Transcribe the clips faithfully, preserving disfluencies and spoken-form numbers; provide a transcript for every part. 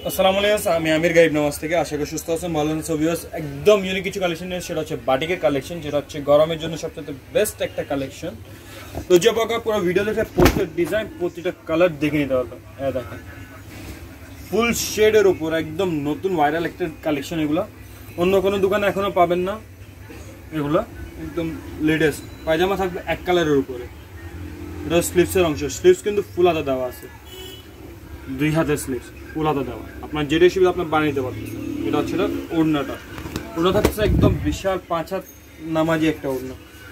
আসসালামু আলাইকুম, আমি আমির গাইব নামাজ থেকে। আশা করি সুস্থ আছেন, ভালো আছেন। ভিউয়ার্স, একদম ইউনিক কিছু কালেকশন নিয়ে, সেটা হচ্ছে বাটিকের কালেকশন, যেটা হচ্ছে গরমের জন্য সবচেয়ে বেস্ট একটা কালেকশন। তো যে পাকা পুরো ভিডিও দেখে প্রতিটা ডিজাইন, প্রতিটা কালার দেখে নিতে পারবেন। হ্যাঁ, দেখেন ফুল শেডের উপর একদম নতুন ভাইরাল একটা কালেকশন। এগুলো অন্য কোনো দোকানে এখনো পাবেন না। এগুলো একদম লেটেস্ট। পায়জামা থাকবে এক কালারের উপরে। এটা স্লিভসের অংশ, স্লিভস কিন্তু ফুল হাতা দেওয়া আছে, দুই হাতের স্লিভস ফুল হাতা দেওয়া। আপনার যেটা সুবিধা আপনার বানিয়ে দিতে পারতেছেন। এটা হচ্ছে এটা ওড়নাটা, ওড়না থাকছে একদম বিশাল পাঁচ হাত নামাজি একটা ওড়না,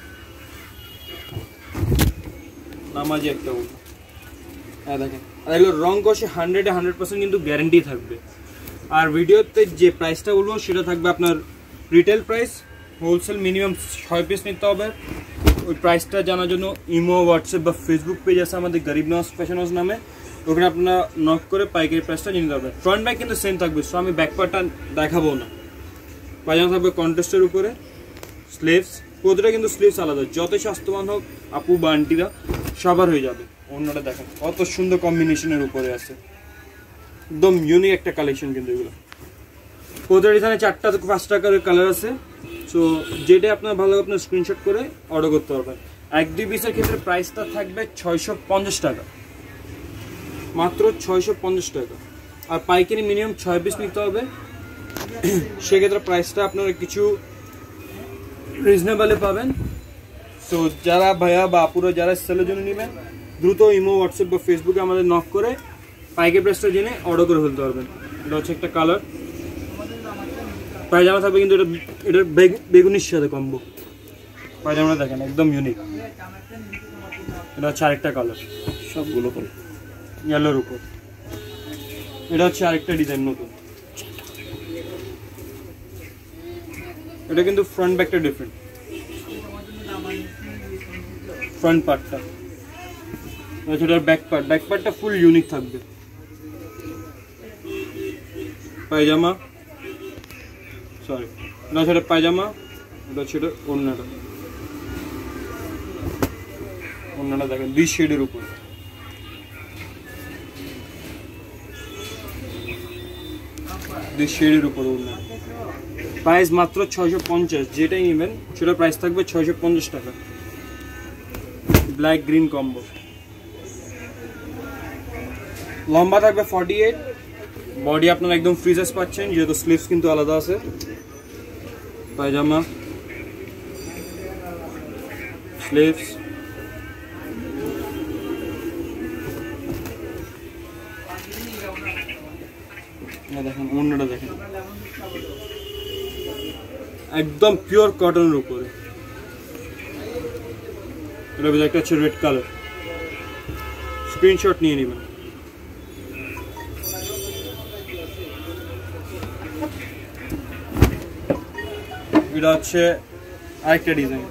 নামাজি একটা ওড়না। হ্যাঁ দেখেন, আর এগুলো রং কষে হান্ড্রেডে হান্ড্রেড পার্সেন্ট কিন্তু গ্যারেন্টি থাকবে। আর ভিডিওতে যে প্রাইসটা বলবো সেটা থাকবে আপনার রিটেল প্রাইস। হোলসেল মিনিমাম ছয় পিস নিতে হবে। ওই প্রাইসটা জানার জন্য ইমো, হোয়াটসঅ্যাপ বা ফেসবুক পেজ আছে আমাদের গরিব নওয়াজ ফ্যাশন হাউস নামে, ওখানে আপনারা নক করে পাইকারি প্রাইসটা নিতে পারবেন। ফ্রন্ট ব্যাক কিন্তু সেম থাকবে, সো আমি ব্যাক পার্টটা দেখাবো না। পায়জামা থাকবে কন্ট্রাস্টের উপরে, স্লিভস প্রতিটা কিন্তু স্লিভস আলাদা। যতই স্বাস্থ্যবান হোক আপু বা আন্টিরা সবার হয়ে যাবে। অন্যটা দেখেন কত সুন্দর কম্বিনেশনের উপরে আছে, একদম ইউনিক একটা কালেকশন। কিন্তু এগুলো প্রতিটা ডিজাইনে চারটা পাঁচটা করে কালার আছে। সো যেটা আপনার ভালো লাগে আপনার স্ক্রিনশট করে অর্ডার করতে পারবেন। এক দুই পিসের ক্ষেত্রে প্রাইসটা থাকবে ছয়শো পঞ্চাশ টাকা, মাত্র ছয়শো পঞ্চাশ টাকা। আর পাইকারি মিনিমাম ছয় পিস নিতে হবে। সেক্ষেত্রে প্রাইসটা আপনারা কিছু রিজনেবলে পাবেন। সো যারা ভাইয়া বা আপুরা যারা সেলের জন্য নেবেন, দ্রুত ইমো, হোয়াটসঅ্যাপ বা ফেসবুকে আমাদের নক করে পাইকারি প্রাইসটা জেনে অর্ডার করে ফেলতে পারবেন। এটা হচ্ছে একটা কালার। পায়জামা থাকবে কিন্তু এটা এটা বেগুনির সাথে কম্বো। পায়জামাটা দেখেন একদম ইউনিক। এটা হচ্ছে আরেকটা কালার, সবগুলো করে ইয়েলোর উপর। এটা হচ্ছে আরেকটা ডিজাইন নতুন। এটা কিন্তু ফ্রন্ট ব্যাকটা ডিফারেন্ট। ফ্রন্ট পার্টটা এটার ব্যাক পার্ট, ব্যাক পার্টটা ফুল ইউনিক থাকবে। পায়জামা সরি এটা হচ্ছে পায়জামা, এটা হচ্ছে ওড়নাটা। ওড়নাটা দেখেন দুই শেডের উপর। দুই শেডের উপর ওড়না। প্রাইস মাত্র ছয়শো পঞ্চাশ। যেটাই নেবেন সেটা প্রাইস থাকবে ছয়শো পঞ্চাশ টাকা। Black green combo. লম্বা থাকবে ফর্টি এইট। বডি আপনার একদম ফ্রি সাইজ পাচ্ছেন, যেহেতু স্লিভস কিন্তু আলাদা আছে। পায়জামা, স্লিভস, দেখেন ওড়নাটা দেখেন একদম পিওর কটনের উপরে। এটা ভিতরে একটা হচ্ছে রেড কালার। স্ক্রিনশট নিয়ে নেবেন। এটা হচ্ছে আরেকটা ডিজাইন।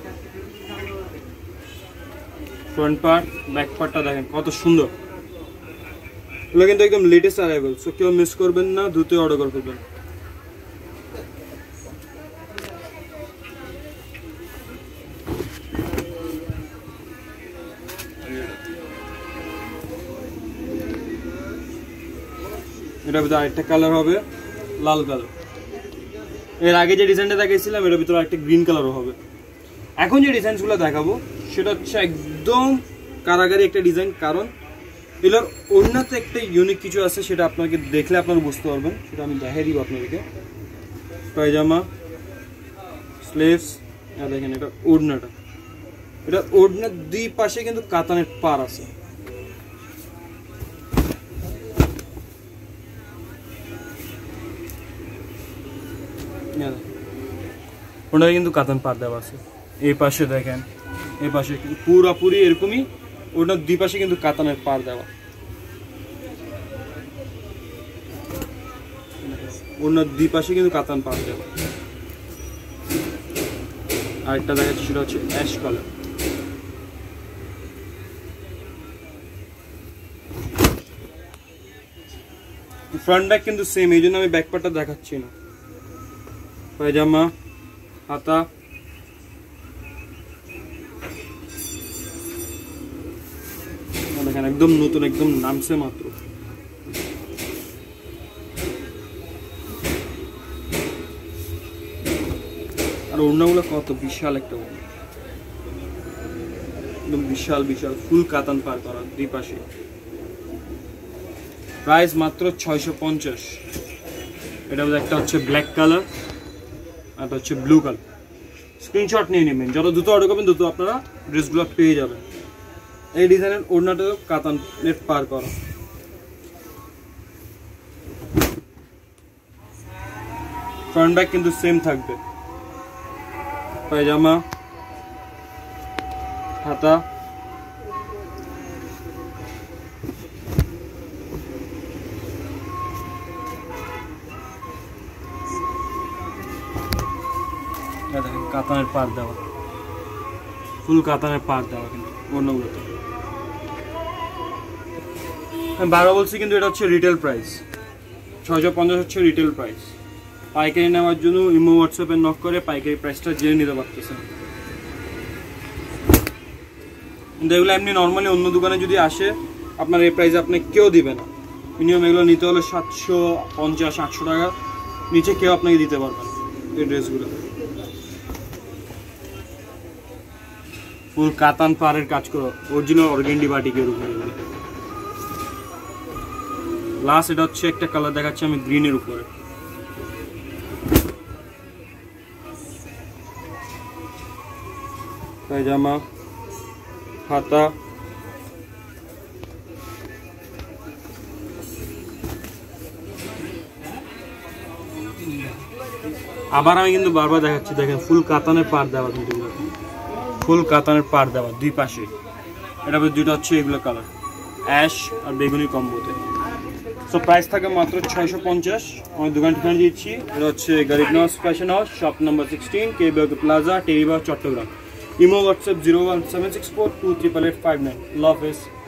ফ্রন্ট পার্ট, ব্যাক পার্টটা দেখেন কত সুন্দর। এগুলো কিন্তু একদম লেটেস্ট অ্যারাইভাল, সো কেউ মিস করবেন না, দ্রুত অর্ডার করে ফেলবেন। এটার ভিতরে আরেকটা কালার হবে লাল কালার। এর আগে যে ডিজাইনটা দেখাইছিলাম এটার ভিতরে আরেকটা গ্রিন কালারও হবে। এখন যে ডিজাইনগুলো দেখাবো সেটা হচ্ছে একদম কারাগারি একটা ডিজাইন, কারণ এগুলোর ওড়নাতে একটা ইউনিক কিছু আছে, সেটা আপনাকে দেখলে আপনারা বুঝতে পারবেন। সেটা আমি দেখাই দিব আপনাদেরকে। পায়জামা, স্লিভস, দেখেন এটা ওড়নাটা। এটা ওড়নার দুই পাশে কিন্তু কাতানের পার আছে। ওটা কিন্তু কাতান পার দেওয়া আছে। এই পাশে দেখেন, এই পাশে কিন্তু পুরোপুরি এরকমই। ওটার দুই পাশে কিন্তু কাতানের পার দেওয়া। ওনার দুই পাশে কিন্তু কাতান পার দেওয়া। আরেকটা দেখাচ্ছি, সেটা হচ্ছে অ্যাশ কালার। ফ্রন্ট ব্যাক কিন্তু সেম, এই জন্য আমি ব্যাক পার্টটা দেখাচ্ছি না। পায়জামা, হাতা, দেখেন একদম নতুন, একদম নামছে মাত্র। আর ওড়নাগুলো কত বিশাল একটা ওড়না, একদম বিশাল বিশাল ফুল কাতান পার করা দুই পাশে। প্রাইস মাত্র ছয়শো পঞ্চাশ। এটা একটা হচ্ছে ব্ল্যাক কালার আর হচ্ছে ব্লু কালার। স্ক্রিনশট নিয়ে নেবেন, যত দ্রুত অর্ডার করবেন দ্রুত আপনারা ড্রেসগুলো পেয়ে যাবেন। এই ডিজাইনের ওড়নাটা কাতান নেট পার করা। ফ্রন্ট ব্যাক কিন্তু সেম থাকবে, পায়জামা হাতা কাতানের পার দেওয়া, ফুল কাতানের পার দেওয়া কিন্তু অন্যগুলোতে। আমি বারো বলছি কিন্তু এটা হচ্ছে রিটেল প্রাইস, ছয়শো পঞ্চাশ হচ্ছে রিটেল প্রাইস। পাইকারি নেওয়ার জন্য ইমো হোয়াটসঅ্যাপে নক করে পাইকারি প্রাইসটা জেনে নিতে পারতেছেন। কিন্তু এগুলো এমনি নর্মালি অন্য দোকানে যদি আসে আপনার এই প্রাইসে আপনি কেউ দিবে না। মিনিমাম এগুলো নিতে হলে সাতশো পঞ্চাশ আটশো টাকা নিচে কেউ আপনাকে দিতে পারবেন এই ড্রেসগুলো। ফুল কাতান পাড়ের কাজ করো, অরিজিনাল অর্গেন্ডি বাটিকের উপরে। লাস্ট এটা হচ্ছে একটা কালার দেখাচ্ছি আমি গ্রিনের উপরে, পায়জামা হাতা আবার আমি কিন্তু বারবার দেখাচ্ছি, দেখেন ফুল কাতানের পাড় দেওয়া, কিন্তু ফুল কাতানের পাড় দেওয়া দুই পাশে। এটা দুইটা হচ্ছে এগুলো কালার অ্যাশ আর বেগুনি কম্বোতে। সো প্রাইস থাকে মাত্র ছয়শো পঞ্চাশ। আমার দোকান ঠিকানা দিচ্ছি, এটা হচ্ছে Garib Nawaz fashion house, shop number sixteen, K BOK plaza, Teribagh, Chittagong. Imo WhatsApp zero one seven six four two triple eight five nine. আল্লাহ হাফেজ।